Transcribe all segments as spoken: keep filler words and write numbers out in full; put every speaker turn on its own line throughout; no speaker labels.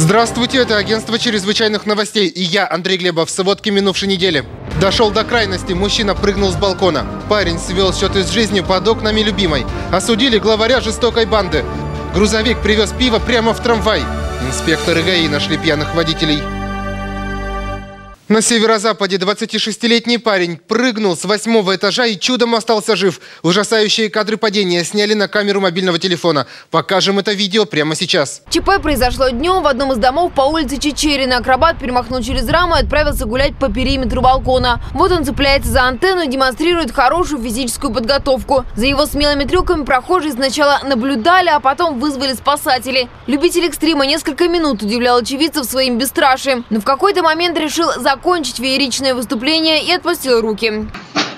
Здравствуйте, это агентство чрезвычайных новостей. И я, Андрей Глебов, в сводке минувшей недели. Дошел до крайности, мужчина прыгнул с балкона. Парень свел счеты с жизнью под окнами любимой. Осудили главаря жестокой банды. Грузовик привез пиво прямо в трамвай. Инспекторы ГАИ нашли пьяных водителей. На северо-западе двадцатишестилетний парень прыгнул с восьмого этажа и чудом остался жив. Ужасающие кадры падения сняли на камеру мобильного телефона. Покажем это видео прямо сейчас.
ЧП произошло днем в одном из домов по улице Чичерина. Акробат перемахнул через раму и отправился гулять по периметру балкона. Вот он цепляется за антенну и демонстрирует хорошую физическую подготовку. За его смелыми трюками прохожие сначала наблюдали, а потом вызвали спасателей. Любитель экстрима несколько минут удивлял очевидцев своим бесстрашием. Но в какой-то момент решил закончить закончить фееричное выступление и отпустил руки.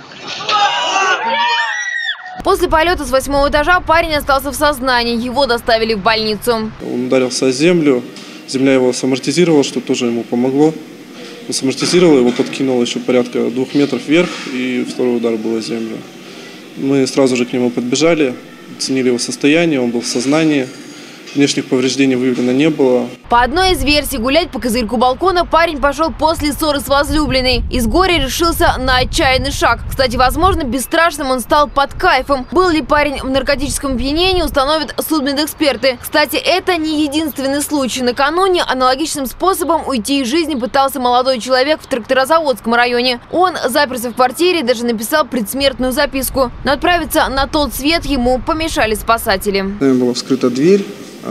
После полета с восьмого этажа парень остался в сознании. Его доставили в больницу.
Он ударился о землю. Земля его самортизировала, что тоже ему помогло. Он самортизировал, его подкинуло еще порядка двух метров вверх, и второй удар был о землю. Мы сразу же к нему подбежали, оценили его состояние, он был в сознании. Внешних повреждений выявлено не было.
По одной из версий, гулять по козырьку балкона парень пошел после ссоры с возлюбленной. Из горя решился на отчаянный шаг. Кстати, возможно, бесстрашным он стал под кайфом. Был ли парень в наркотическом опьянении, установят судмедэксперты. Кстати, это не единственный случай. Накануне аналогичным способом уйти из жизни пытался молодой человек в Тракторозаводском районе. Он заперся в квартире и даже написал предсмертную записку. Но отправиться на тот свет ему помешали спасатели.
Была вскрыта дверь.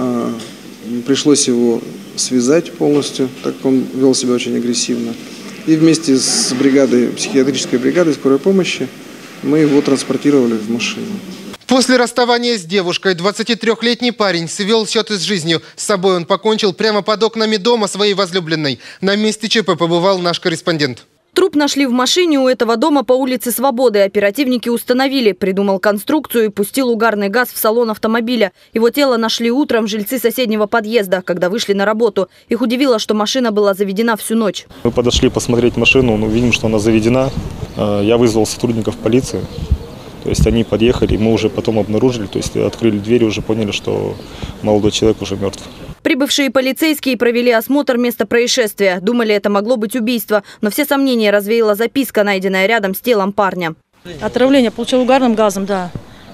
Пришлось его связать полностью, так как он вел себя очень агрессивно. И вместе с бригадой, психиатрической бригадой скорой помощи мы его транспортировали в машину.
После расставания с девушкой двадцатитрёхлетний парень свел счеты с жизнью. С собой он покончил прямо под окнами дома своей возлюбленной. На месте ЧП побывал наш корреспондент.
Труп нашли в машине у этого дома по улице Свободы. Оперативники установили, придумал конструкцию и пустил угарный газ в салон автомобиля. Его тело нашли утром жильцы соседнего подъезда, когда вышли на работу. Их удивило, что машина была заведена всю ночь.
Мы подошли посмотреть машину, но видим, что она заведена. Я вызвал сотрудников полиции. То есть они подъехали, мы уже потом обнаружили, то есть открыли дверь и уже поняли, что молодой человек уже мертв.
Прибывшие полицейские провели осмотр места происшествия. Думали, это могло быть убийство, но все сомнения развеяла записка, найденная рядом с телом парня.
Отравление получил угарным газом, да.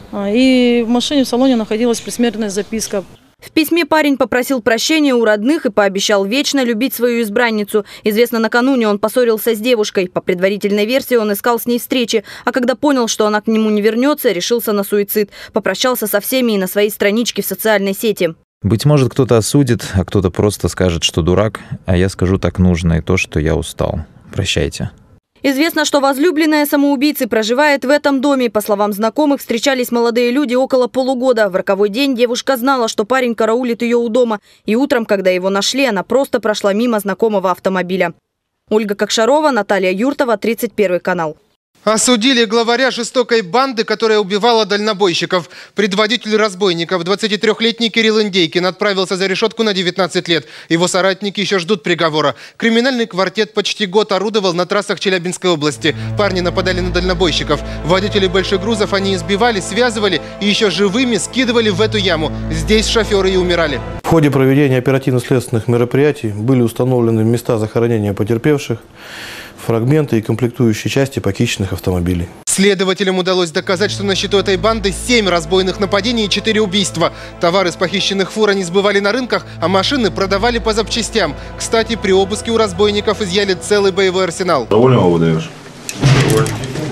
И в машине в салоне находилась предсмертная записка.
В письме парень попросил прощения у родных и пообещал вечно любить свою избранницу. Известно, накануне он поссорился с девушкой. По предварительной версии он искал с ней встречи, а когда понял, что она к нему не вернется, решился на суицид. Попрощался со всеми и на своей страничке в социальной сети.
Быть может, кто-то осудит, а кто-то просто скажет, что дурак, а я скажу так нужно и то, что я устал. Прощайте.
Известно, что возлюбленная самоубийцы проживает в этом доме. По словам знакомых, встречались молодые люди около полугода. В роковой день девушка знала, что парень караулит ее у дома. И утром, когда его нашли, она просто прошла мимо знакомого автомобиля. Ольга Кокшарова, Наталья Юртова, тридцать первый канал.
Осудили главаря жестокой банды, которая убивала дальнобойщиков. Предводитель разбойников, двадцатитрёхлетний Кирилл Индейкин, отправился за решетку на девятнадцать лет. Его соратники еще ждут приговора. Криминальный квартет почти год орудовал на трассах Челябинской области. Парни нападали на дальнобойщиков. Водителей больших грузов они избивали, связывали и еще живыми скидывали в эту яму. Здесь шоферы и умирали.
В ходе проведения оперативно-следственных мероприятий были установлены места захоронения потерпевших, фрагменты и комплектующие части похищенных автомобилей.
Следователям удалось доказать, что на счету этой банды семь разбойных нападений и четыре убийства. Товары с похищенных фур они сбывали на рынках, а машины продавали по запчастям. Кстати, при обыске у разбойников изъяли целый боевой арсенал.
Довольно его выдаешь? Довольно.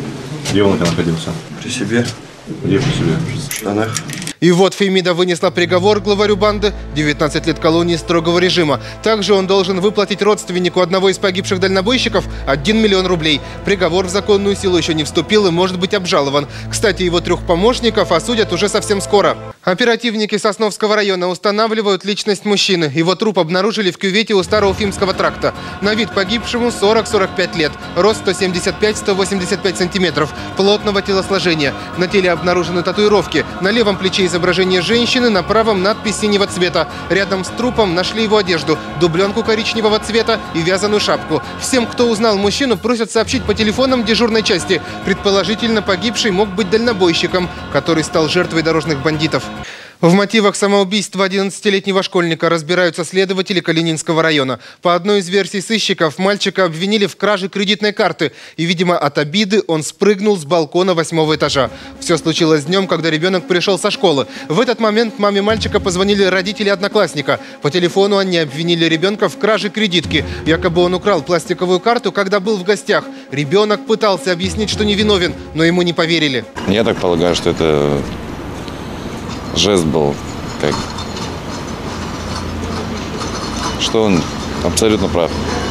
Где он находился?
При себе.
Где при себе?
В штанах.
И вот Фемида вынесла приговор главарю банды – девятнадцать лет колонии строгого режима. Также он должен выплатить родственнику одного из погибших дальнобойщиков один миллион рублей. Приговор в законную силу еще не вступил и может быть обжалован. Кстати, его трех помощников осудят уже совсем скоро. Оперативники Сосновского района устанавливают личность мужчины. Его труп обнаружили в кювете у Староуфимского тракта. На вид погибшему сорок — сорок пять лет. Рост сто семьдесят пять — сто восемьдесят пять сантиметров. Плотного телосложения. На теле обнаружены татуировки. На левом плече изображение женщины, на правом надпись синего цвета. Рядом с трупом нашли его одежду, дубленку коричневого цвета и вязаную шапку. Всем, кто узнал мужчину, просят сообщить по телефонам дежурной части. Предположительно, погибший мог быть дальнобойщиком, который стал жертвой дорожных бандитов. В мотивах самоубийства одиннадцатилетнего школьника разбираются следователи Калининского района. По одной из версий сыщиков, мальчика обвинили в краже кредитной карты. И, видимо, от обиды он спрыгнул с балкона восьмого этажа. Все случилось днем, когда ребенок пришел со школы. В этот момент маме мальчика позвонили родители одноклассника. По телефону они обвинили ребенка в краже кредитки. Якобы он украл пластиковую карту, когда был в гостях. Ребенок пытался объяснить, что невиновен, но ему не поверили.
Я так полагаю, что это жест был, как, что он абсолютно прав,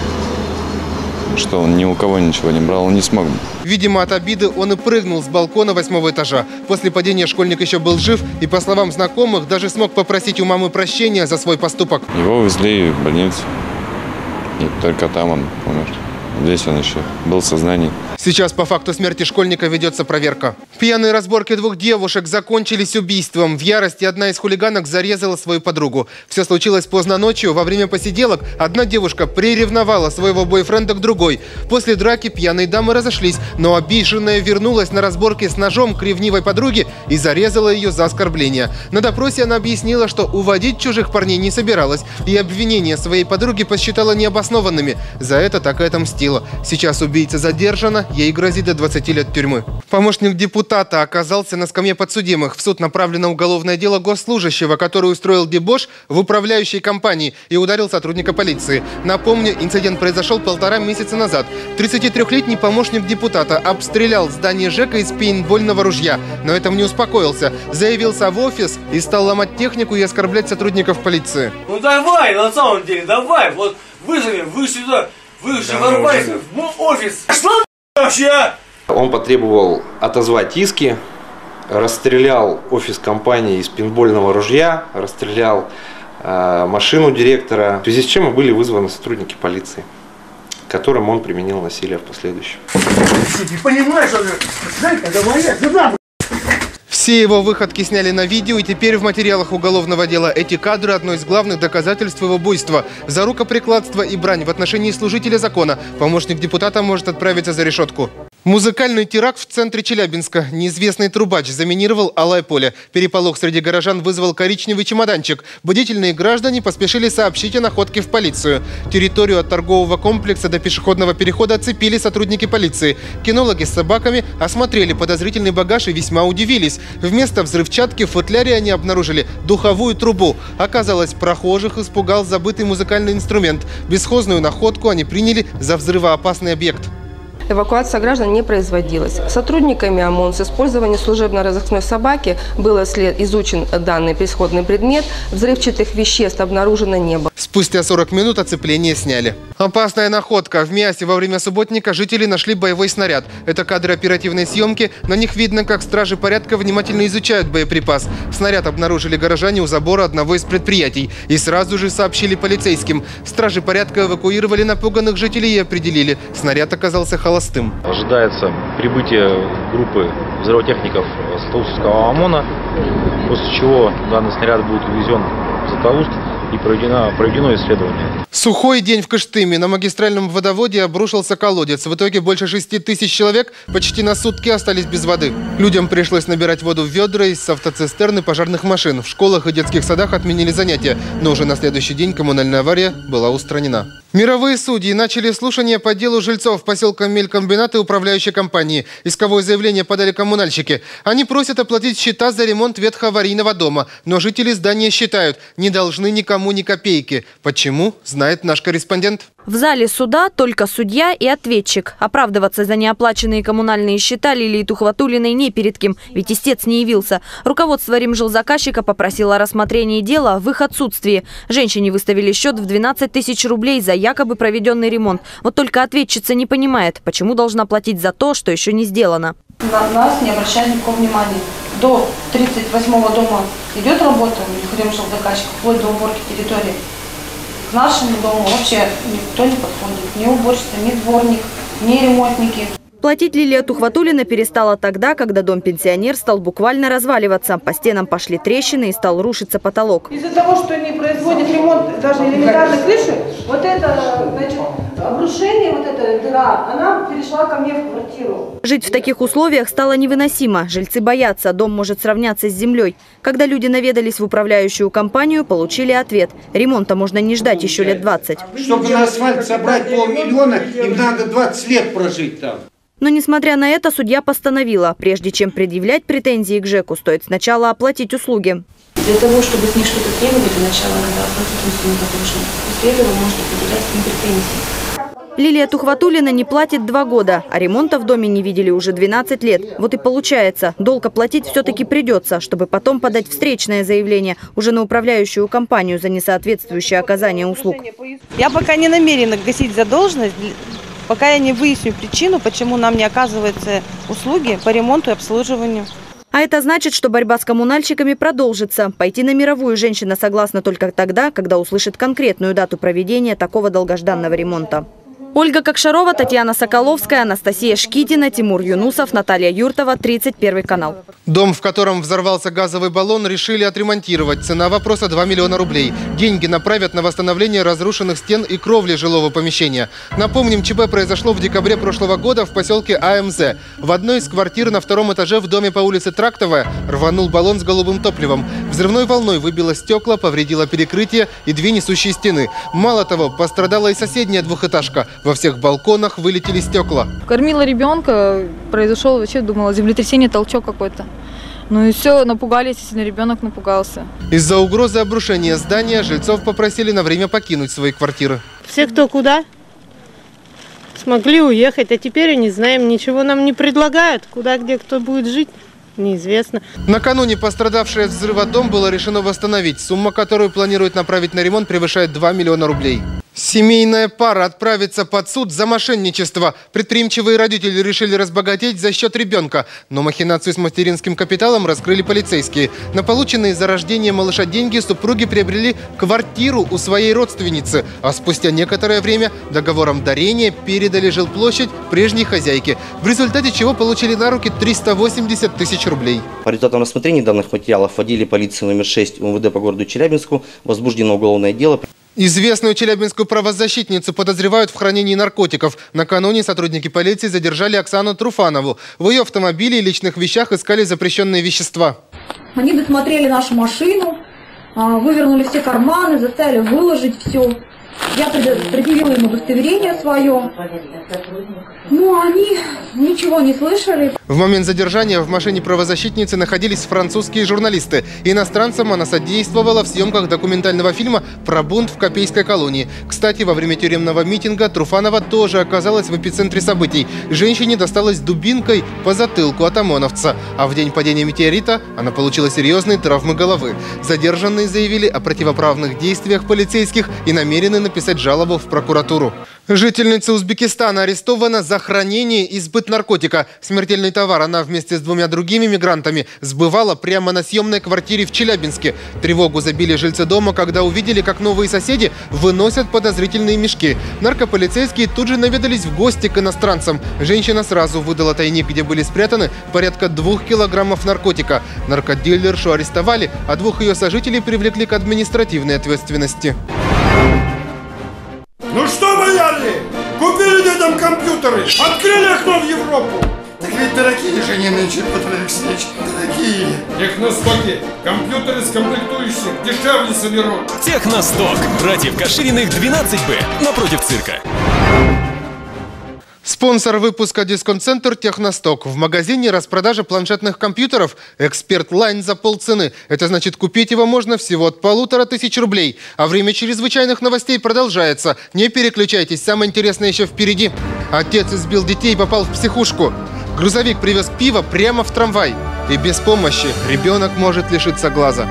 что он ни у кого ничего не брал, он не смог.
Видимо, от обиды он и прыгнул с балкона восьмого этажа. После падения школьник еще был жив и, по словам знакомых, даже смог попросить у мамы прощения за свой поступок.
Его увезли в больницу, и только там он умер. Здесь он еще был в сознании.
Сейчас по факту смерти школьника ведется проверка. Пьяные разборки двух девушек закончились убийством. В ярости одна из хулиганок зарезала свою подругу. Все случилось поздно ночью. Во время посиделок одна девушка приревновала своего бойфренда к другой. После драки пьяные дамы разошлись, но обиженная вернулась на разборки с ножом к ревнивой подруге и зарезала ее за оскорбление. На допросе она объяснила, что уводить чужих парней не собиралась, и обвинения своей подруги посчитала необоснованными. За это так и отомстила. Сейчас убийца задержана. Ей грозит до двадцати лет тюрьмы. Помощник депутата оказался на скамье подсудимых. В суд направлено уголовное дело госслужащего, который устроил дебош в управляющей компании и ударил сотрудника полиции. Напомню, инцидент произошел полтора месяца назад. тридцатитрёхлетний помощник депутата обстрелял здание ЖЭКа из пейнтбольного ружья. Но этом не успокоился. Заявился в офис и стал ломать технику и оскорблять сотрудников полиции.
Ну давай, на самом деле, давай, вот вызови, вы сюда, вы же ворвайся в мой офис. Что?
Он потребовал отозвать иски, расстрелял офис компании из пейнтбольного ружья, расстрелял э, машину директора, в связи с чем и были вызваны сотрудники полиции, которым он применил насилие в последующем.
Ты понимаешь, что это моя жена?
Все его выходки сняли на видео, и теперь в материалах уголовного дела эти кадры – одно из главных доказательств его буйства. За рукоприкладство и брань в отношении служителя закона помощник депутата может отправиться за решетку. Музыкальный теракт в центре Челябинска. Неизвестный трубач заминировал алое поле. Переполох среди горожан вызвал коричневый чемоданчик. Бдительные граждане поспешили сообщить о находке в полицию. Территорию от торгового комплекса до пешеходного перехода оцепили сотрудники полиции. Кинологи с собаками осмотрели подозрительный багаж и весьма удивились. Вместо взрывчатки в футляре они обнаружили духовую трубу. Оказалось, прохожих испугал забытый музыкальный инструмент. Бесхозную находку они приняли за взрывоопасный объект.
Эвакуация граждан не производилась. Сотрудниками ОМОН с использованием служебно-розыскной собаки был изучен данный исходный предмет. Взрывчатых веществ обнаружено не было.
Спустя сорок минут оцепление сняли. Опасная находка. В Миасе во время субботника жители нашли боевой снаряд. Это кадры оперативной съемки. На них видно, как стражи порядка внимательно изучают боеприпас. Снаряд обнаружили горожане у забора одного из предприятий. И сразу же сообщили полицейским. Стражи порядка эвакуировали напуганных жителей и определили. Снаряд оказался холостым.
Ожидается прибытие группы взрывотехников Златоустовского ОМОНа, после чего данный снаряд будет увезен в Златоуст и проведено, проведено исследование.
Сухой день в Кыштыме. На магистральном водоводе обрушился колодец. В итоге больше шести тысяч человек почти на сутки остались без воды. Людям пришлось набирать воду в ведра из автоцистерн и пожарных машин. В школах и детских садах отменили занятия. Но уже на следующий день коммунальная авария была устранена. Мировые судьи начали слушание по делу жильцов поселка Мелькомбинат и управляющей компании. Исковое заявление подали коммунальщики. Они просят оплатить счета за ремонт ветхоаварийного дома. Но жители здания считают, не должны никому ни копейки. Почему, знает наш корреспондент.
В зале суда только судья и ответчик. Оправдываться за неоплаченные коммунальные счета Лилии Тухватуллиной не перед кем, ведь истец не явился. Руководство ремжилзаказчика попросило о рассмотрении дела в их отсутствии. Женщине выставили счет в двенадцать тысяч рублей за якобы проведенный ремонт. Вот только ответчица не понимает, почему должна платить за то, что еще не сделано.
На нас не обращают никакого внимания. До тридцать восьмого дома идет работа ремжилзаказчика, вплоть до уборки территории. К нашему дому вообще никто не подходит. Ни уборщица, ни дворник, ни ремонтники.
Платить Лилия Тухватуллина перестала тогда, когда дом-пенсионер стал буквально разваливаться. По стенам пошли трещины и стал рушиться потолок.
Из-за того, что не производит ремонт даже элементарной крыши, вот это, значит, обрушение разрушение, вот эта дыра, она перешла ко мне в квартиру.
Жить в таких условиях стало невыносимо. Жильцы боятся, дом может сравняться с землей. Когда люди наведались в управляющую компанию, получили ответ. Ремонта можно не ждать еще лет двадцать.
Чтобы на асфальт собрать полмиллиона, им надо двадцать лет прожить там.
Но, несмотря на это, судья постановила, прежде чем предъявлять претензии к ЖЭКу, стоит сначала оплатить услуги.
Для того, чтобы с них что-то требовать, сначала надо оплатить им сумму должность. После этого можно предъявлять им претензии.
Лилия Тухватуллина не платит два года, а ремонта в доме не видели уже двенадцать лет. Вот и получается, долг оплатить все-таки придется, чтобы потом подать встречное заявление уже на управляющую компанию за несоответствующее оказание услуг.
Я пока не намерена гасить задолженность, пока я не выясню причину, почему нам не оказываются услуги по ремонту и обслуживанию.
А это значит, что борьба с коммунальщиками продолжится. Пойти на мировую женщина согласна только тогда, когда услышит конкретную дату проведения такого долгожданного ремонта. Ольга Кокшарова, Татьяна Соколовская, Анастасия Шкитина, Тимур Юнусов, Наталья Юртова, тридцать первый канал.
Дом, в котором взорвался газовый баллон, решили отремонтировать. Цена вопроса два миллиона рублей. Деньги направят на восстановление разрушенных стен и кровли жилого помещения. Напомним, ЧП произошло в декабре прошлого года в поселке АМЗ. В одной из квартир на втором этаже в доме по улице Трактовая рванул баллон с голубым топливом. Взрывной волной выбило стекла, повредило перекрытие и две несущие стены. Мало того, пострадала и соседняя двухэтажка. Во всех балконах вылетели стекла.
Кормила ребенка, произошел вообще, думала, землетрясение, толчок какой-то. Ну и все, напугались, естественно, ребенок напугался.
Из-за угрозы обрушения здания жильцов попросили на время покинуть свои квартиры.
Все, кто куда, смогли уехать, а теперь не знаем, ничего нам не предлагают. Куда, где кто будет жить, неизвестно.
Накануне пострадавший от взрыва дом было решено восстановить. Сумма, которую планируют направить на ремонт, превышает два миллиона рублей. Семейная пара отправится под суд за мошенничество. Предприимчивые родители решили разбогатеть за счет ребенка. Но махинацию с материнским капиталом раскрыли полицейские. На полученные за рождение малыша деньги супруги приобрели квартиру у своей родственницы. А спустя некоторое время договором дарения передали жилплощадь прежней хозяйке. В результате чего получили на руки триста восемьдесят тысяч рублей.
По результатам рассмотрения данных материалов в отделе полиции номер шесть УМВД по городу Челябинску возбуждено уголовное дело.
Известную челябинскую правозащитницу подозревают в хранении наркотиков. Накануне сотрудники полиции задержали Оксану Труфанову. В ее автомобиле и личных вещах искали запрещенные вещества.
Они досмотрели нашу машину, вывернули все карманы, заставили выложить все. Я предъявила им удостоверение свое. Ну, они ничего не слышали.
В момент задержания в машине правозащитницы находились французские журналисты. Иностранцам она содействовала в съемках документального фильма про бунт в Копейской колонии. Кстати, во время тюремного митинга Труфанова тоже оказалась в эпицентре событий. Женщине досталась дубинкой по затылку от ОМОНовца. А в день падения метеорита она получила серьезные травмы головы. Задержанные заявили о противоправных действиях полицейских и намерены написать жалобу в прокуратуру. Жительница Узбекистана арестована за хранение и сбыт наркотика. Смертельный товар она вместе с двумя другими мигрантами сбывала прямо на съемной квартире в Челябинске. Тревогу забили жильцы дома, когда увидели, как новые соседи выносят подозрительные мешки. Наркополицейские тут же наведались в гости к иностранцам. Женщина сразу выдала тайник, где были спрятаны порядка двух килограммов наркотика. Наркодилершу арестовали, а двух ее сожителей привлекли к административной ответственности.
Ну что, бояре, купили детям компьютеры, открыли окно в Европу.
Так ведь дорогие же не нынче, Петр Алексеевич, дорогие.
Техностоки, компьютеры с комплектующих дешевле соберут.
Техносток, братьев Кашириных, двенадцать Б, напротив цирка.
Спонсор выпуска «Дисконт-центр» «Техносток». В магазине распродажа планшетных компьютеров «Эксперт Лайн» за полцены. Это значит, купить его можно всего от полутора тысяч рублей. А время чрезвычайных новостей продолжается. Не переключайтесь, самое интересное еще впереди. Отец избил детей и попал в психушку. Грузовик привез пиво прямо в трамвай. И без помощи ребенок может лишиться глаза.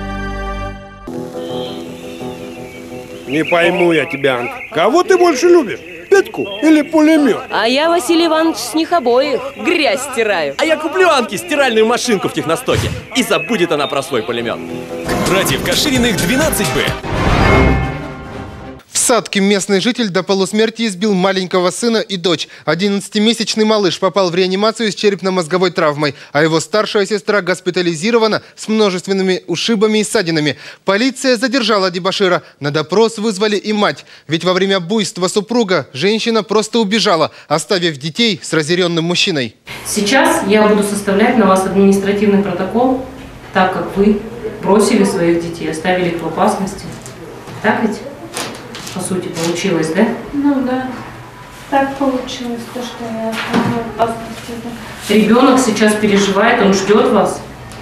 Не пойму я тебя, Анка. Кого ты больше любишь? Петьку или пулемет?
А я, Василий Иванович, с них обоих грязь стираю.
А я куплю Анке стиральную машинку в Техностоке. И забудет она про свой пулемет. Братьев Кашириных, двенадцать Б.
В Садке местный житель до полусмерти избил маленького сына и дочь. одиннадцатимесячный малыш попал в реанимацию с черепно-мозговой травмой, а его старшая сестра госпитализирована с множественными ушибами и ссадинами. Полиция задержала дебошира. На допрос вызвали и мать. Ведь во время буйства супруга женщина просто убежала, оставив детей с разъяренным мужчиной.
Сейчас я буду составлять на вас административный протокол, так как вы бросили своих детей, оставили их в опасности. Так ведь? По сути, получилось, да?
Ну да, так получилось, то, что я оставила опасности.
Ребенок сейчас переживает, он ждет вас.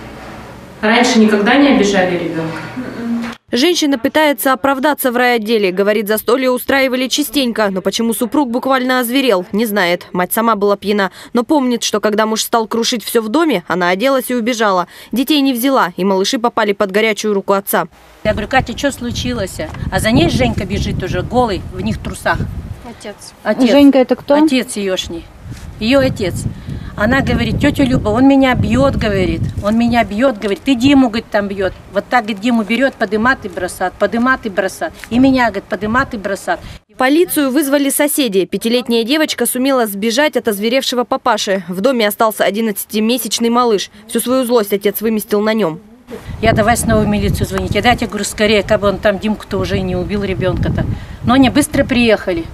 Раньше никогда не обижали ребенка?
Женщина пытается оправдаться в райотделе. Говорит, застолье устраивали частенько. Но почему супруг буквально озверел, не знает. Мать сама была пьяна. Но помнит, что когда муж стал крушить все в доме, она оделась и убежала. Детей не взяла, и малыши попали под горячую руку отца.
Я говорю, Катя, что случилось? А за ней Женька бежит уже, голый, в них трусах.
Отец.
Отец.
Женька это кто?
Отец еешний. Ее отец. Она говорит, тетя Люба, он меня бьет, говорит. Он меня бьет, говорит, и Диму, говорит, там бьет. Вот так, говорит, Диму берет, подымат и бросат, подымат и бросат. И меня, говорит, подымат и бросат.
Полицию вызвали соседи. Пятилетняя девочка сумела сбежать от озверевшего папаши. В доме остался одиннадцатимесячный малыш. Всю свою злость отец выместил на нем.
Я давай снова в милицию звонить. Я дайте, говорю, скорее, как бы он там Димку-то уже и не убил ребенка-то. Но они быстро приехали.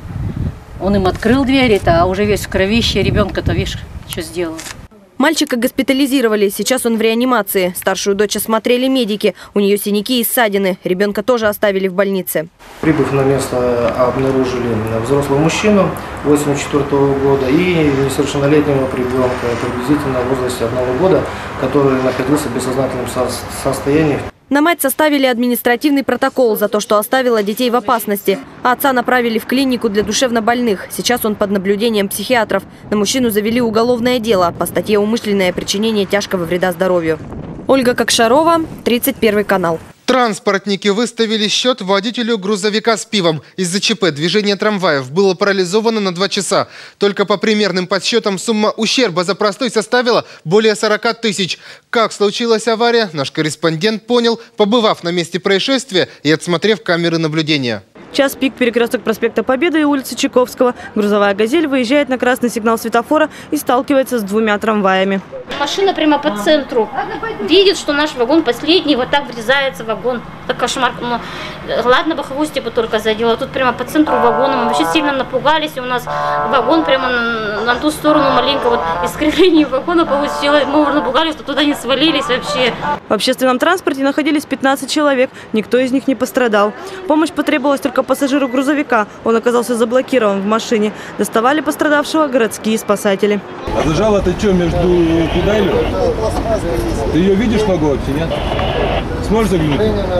Он им открыл двери-то, а уже весь в кровище, ребенка-то, видишь, что сделал.
Мальчика госпитализировали. Сейчас он в реанимации. Старшую дочь осмотрели медики. У нее синяки и ссадины. Ребенка тоже оставили в больнице.
Прибыв на место, обнаружили взрослого мужчину восемьдесят четвёртого года и несовершеннолетнего ребенка приблизительно в возрасте одного года, который находился в бессознательном состоянии.
На мать составили административный протокол за то, что оставила детей в опасности. А отца направили в клинику для душевнобольных. Сейчас он под наблюдением психиатров. На мужчину завели уголовное дело по статье «Умышленное причинение тяжкого вреда здоровью». Ольга Кокшарова, тридцать первый канал.
Транспортники выставили счет водителю грузовика с пивом. Из-за ЧП движение трамваев было парализовано на два часа. Только по примерным подсчетам сумма ущерба за простой составила более сорока тысяч. Как случилась авария, наш корреспондент понял, побывав на месте происшествия и отсмотрев камеры наблюдения.
Час пик, перекресток проспекта Победы и улицы Чайковского. Грузовая «Газель» выезжает на красный сигнал светофора и сталкивается с двумя трамваями.
Машина прямо по центру. Видит, что наш вагон последний, вот так врезается в вагон. Это кошмар. Ну, ладно бы хвостику только задела, тут прямо по центру вагона. Мы вообще сильно напугались, и у нас вагон прямо на, на ту сторону маленько вот искривление вагона получилось. Мы уже напугались, что туда не свалились вообще.
В общественном транспорте находились пятнадцать человек. Никто из них не пострадал. Помощь потребовалась только пассажиру грузовика. Он оказался заблокирован в машине. Доставали пострадавшего городские спасатели.
А зажала ты что, между куда или? Ты ее видишь ногу вообще, нет? Сможешь заглянуть?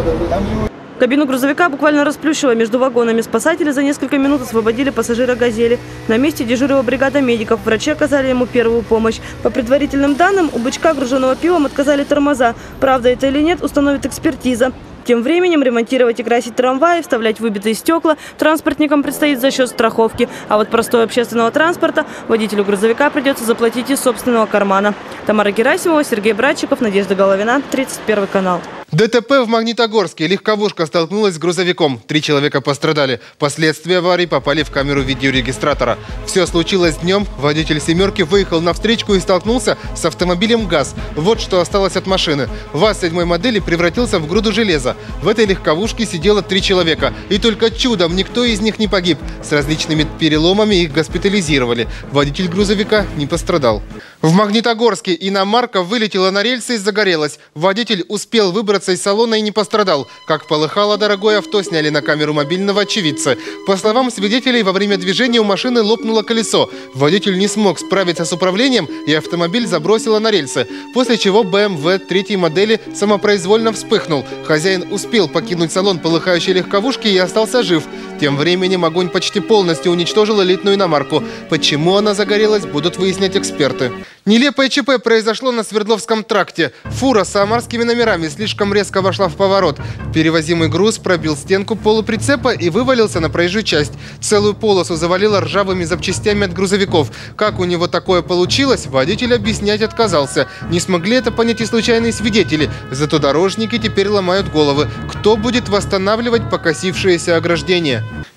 Кабину грузовика буквально расплющило между вагонами. Спасатели за несколько минут освободили пассажира «Газели». На месте дежурила бригада медиков. Врачи оказали ему первую помощь. По предварительным данным, у бычка, груженного пивом, отказали тормоза. Правда это или нет, установит экспертиза. Тем временем ремонтировать и красить трамваи, вставлять выбитые стекла транспортникам предстоит за счет страховки. А вот простой общественного транспорта водителю грузовика придется заплатить из собственного кармана. Тамара Герасимова, Сергей Братчиков, Надежда Головина, тридцать первый канал.
ДТП в Магнитогорске. Легковушка столкнулась с грузовиком. Три человека пострадали. Последствия аварии попали в камеру видеорегистратора. Все случилось днем. Водитель «семерки» выехал на встречку и столкнулся с автомобилем ГАЗ. Вот что осталось от машины. ВАЗ седьмой модели превратился в груду железа. В этой легковушке сидело три человека. И только чудом никто из них не погиб. С различными переломами их госпитализировали. Водитель грузовика не пострадал. В Магнитогорске иномарка вылетела на рельсы и загорелась. Водитель успел выбраться из салона и не пострадал. Как полыхало дорогое авто, сняли на камеру мобильного очевидца. По словам свидетелей, во время движения у машины лопнуло колесо. Водитель не смог справиться с управлением, и автомобиль забросило на рельсы. После чего бэ эм вэ третьей модели самопроизвольно вспыхнул. Хозяин успел покинуть салон полыхающей легковушки и остался жив. Тем временем огонь почти полностью уничтожил элитную иномарку. Почему она загорелась, будут выяснять эксперты. Нелепое ЧП произошло на Свердловском тракте. Фура с самарскими номерами слишком резко вошла в поворот. Перевозимый груз пробил стенку полуприцепа и вывалился на проезжую часть. Целую полосу завалило ржавыми запчастями от грузовиков. Как у него такое получилось, водитель объяснять отказался. Не смогли это понять и случайные свидетели. Зато дорожники теперь ломают головы. Кто будет восстанавливать покосившееся ограждение?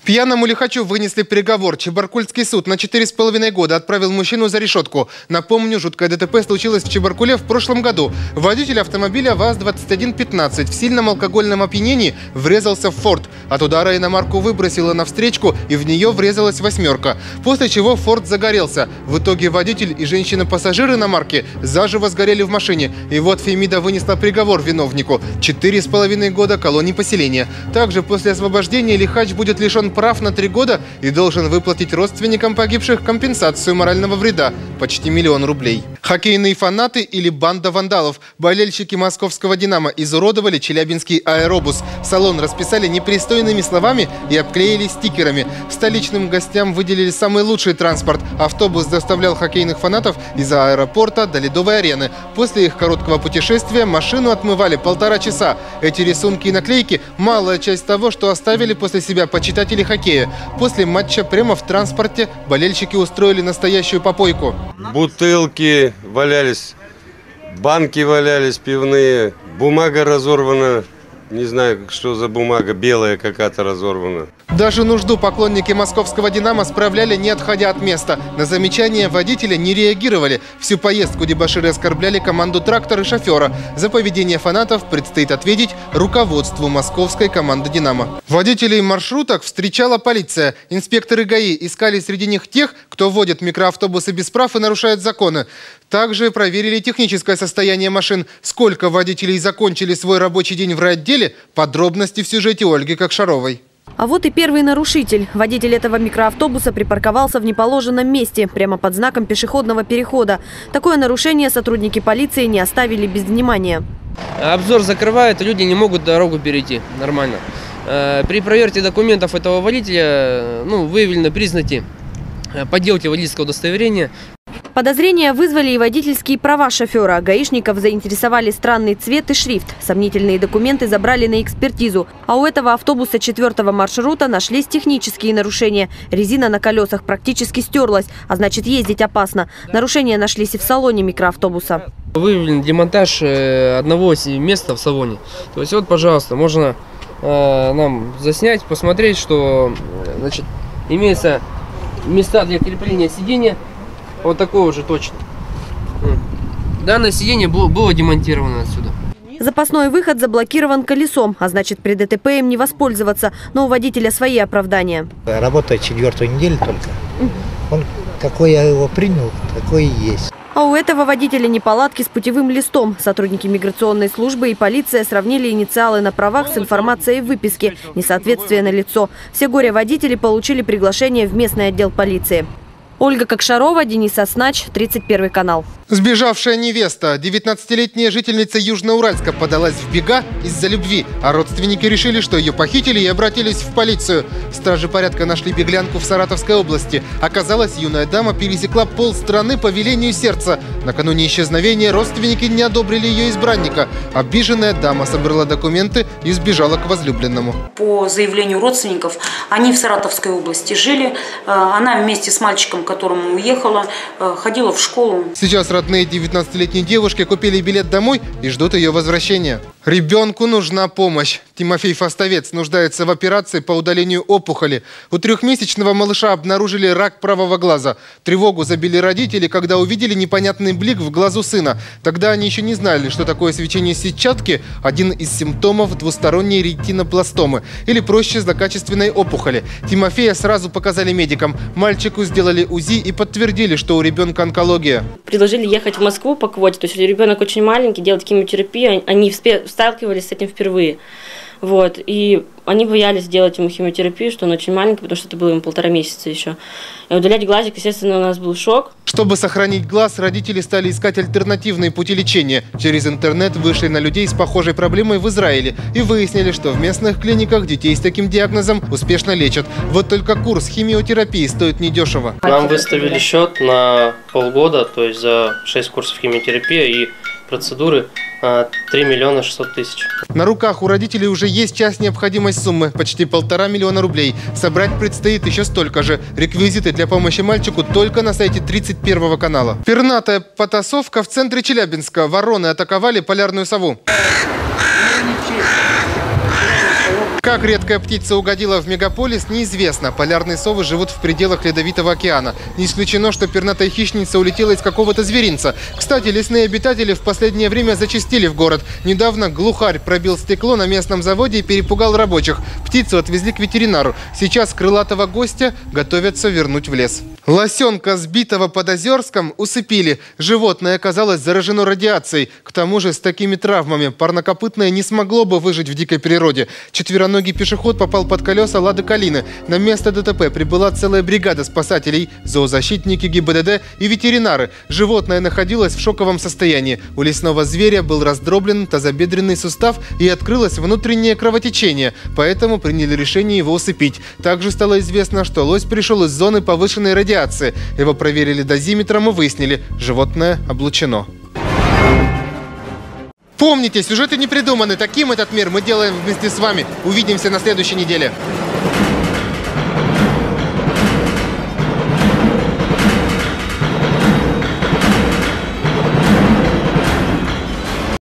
Пьяному лихачу вынесли приговор. Чебаркульский суд на четыре с половиной года отправил мужчину за решетку. Напомню, жуткое ДТП случилось в Чебаркуле в прошлом году. Водитель автомобиля ВАЗ двадцать один пятнадцать в сильном алкогольном опьянении врезался в «Форд». От удара иномарку выбросило на встречку, и в нее врезалась восьмерка. После чего «Форд» загорелся. В итоге водитель и женщина-пассажир иномарки заживо сгорели в машине. И вот Фемида вынесла приговор виновнику – четыре с половиной года колонии поселения. Также после освобождения лихач будет лишен прав на три года и должен выплатить родственникам погибших компенсацию морального вреда – почти миллион рублей. Хоккейные фанаты или банда вандалов. Болельщики московского «Динамо» изуродовали челябинский аэробус. Салон расписали непристойными словами и обклеили стикерами. Столичным гостям выделили самый лучший транспорт. Автобус доставлял хоккейных фанатов из аэропорта до Ледовой арены. После их короткого путешествия машину отмывали полтора часа. Эти рисунки и наклейки – малая часть того, что оставили после себя почитатели хоккея. После матча прямо в транспорте болельщики устроили настоящую попойку.
Бутылки валялись, банки валялись пивные, бумага разорвана. Не знаю, что за бумага, белая какая-то разорвана.
Даже нужду поклонники московского «Динамо» справляли, не отходя от места. На замечания водителя не реагировали. Всю поездку дебоширы оскорбляли команду «Трактор» и шофера. За поведение фанатов предстоит ответить руководству московской команды «Динамо». Водителей маршруток встречала полиция. Инспекторы ГАИ искали среди них тех, кто водит микроавтобусы без прав и нарушает законы. Также проверили техническое состояние машин. Сколько водителей закончили свой рабочий день в райотделе? Подробности в сюжете Ольги Кокшаровой.
А вот и первый нарушитель. Водитель этого микроавтобуса припарковался в неположенном месте, прямо под знаком пешеходного перехода. Такое нарушение сотрудники полиции не оставили без внимания.
Обзор закрывают, и люди не могут дорогу перейти нормально. При проверке документов этого водителя ну, выявлены признаки подделки водительского удостоверения.
Подозрения вызвали и водительские права шофера. Гаишников заинтересовали странный цвет и шрифт. Сомнительные документы забрали на экспертизу. А у этого автобуса четвертого маршрута нашлись технические нарушения. Резина на колесах практически стерлась, а значит ездить опасно. Нарушения нашлись и в салоне микроавтобуса.
Выявлен демонтаж одного места в салоне. То есть вот, пожалуйста, можно э, нам заснять, посмотреть, что значит, имеются места для крепления сидения. Вот такого же точно. Данное сиденье было, было демонтировано отсюда.
Запасной выход заблокирован колесом, а значит при ДТП им не воспользоваться. Но у водителя свои оправдания.
Работает четвертую неделю только. Он, какой я его принял, такой и есть.
А у этого водителя неполадки с путевым листом. Сотрудники миграционной службы и полиция сравнили инициалы на правах с информацией в выписке. Несоответствие налицо. Все горе-водители получили приглашение в местный отдел полиции. Ольга Кокшарова, Денис Оснач, тридцать первый канал.
Сбежавшая невеста. девятнадцатилетняя жительница Южноуральска подалась в бега из-за любви, а родственники решили, что ее похитили и обратились в полицию. Стражи порядка нашли беглянку в Саратовской области. Оказалось, юная дама пересекла полстраны по велению сердца. Накануне исчезновения родственники не одобрили ее избранника. Обиженная дама собрала документы и сбежала к возлюбленному.
По заявлению родственников, они в Саратовской области жили. Она вместе с мальчиком, к которому уехала, ходила в школу.
Сейчас родные девятнадцатилетней девушки купили билет домой и ждут ее возвращения. Ребенку нужна помощь. Тимофей Фастовец нуждается в операции по удалению опухоли. У трехмесячного малыша обнаружили рак правого глаза. Тревогу забили родители, когда увидели непонятный блик в глазу сына. Тогда они еще не знали, что такое свечение сетчатки – один из симптомов двусторонней ретинобластомы, или проще злокачественной опухоли. Тимофея сразу показали медикам. Мальчику сделали УЗИ и подтвердили, что у ребенка онкология.
Предложили ехать в Москву по квоте. То есть ребенок очень маленький, делать химиотерапию. Они сталкивались с этим впервые. Вот. И они боялись делать ему химиотерапию, что он очень маленький, потому что это было ему полтора месяца еще. И удалять глазик, естественно, у нас был шок.
Чтобы сохранить глаз, родители стали искать альтернативные пути лечения. Через интернет вышли на людей с похожей проблемой в Израиле и выяснили, что в местных клиниках детей с таким диагнозом успешно лечат. Вот только курс химиотерапии стоит недешево.
Нам выставили счет на полгода, то есть за шесть курсов химиотерапии и процедуры три миллиона шестьсот тысяч.
На руках у родителей уже есть часть необходимой суммы – почти полтора миллиона рублей. Собрать предстоит еще столько же. Реквизиты для помощи мальчику только на сайте тридцать первого канала. Пернатая потасовка в центре Челябинска. Вороны атаковали полярную сову. Как редкая птица угодила в мегаполис, неизвестно. Полярные совы живут в пределах Ледовитого океана. Не исключено, что пернатая хищница улетела из какого-то зверинца. Кстати, лесные обитатели в последнее время зачастили в город. Недавно глухарь пробил стекло на местном заводе и перепугал рабочих. Птицу отвезли к ветеринару. Сейчас крылатого гостя готовятся вернуть в лес. Лосенка, сбитого под Озерском, усыпили. Животное оказалось заражено радиацией. К тому же с такими травмами парнокопытное не смогло бы выжить в дикой природе. Четвероногий пешеход попал под колеса «Лады Калины». На место ДТП прибыла целая бригада спасателей, зоозащитники ГИБДД и ветеринары. Животное находилось в шоковом состоянии. У лесного зверя был раздроблен тазобедренный сустав и открылось внутреннее кровотечение. Поэтому приняли решение его усыпить. Также стало известно, что лось пришел из зоны повышенной радиации. Его проверили дозиметром и выяснили – животное облучено. Помните, сюжеты не придуманы. Таким этот мир мы делаем вместе с вами. Увидимся на следующей неделе.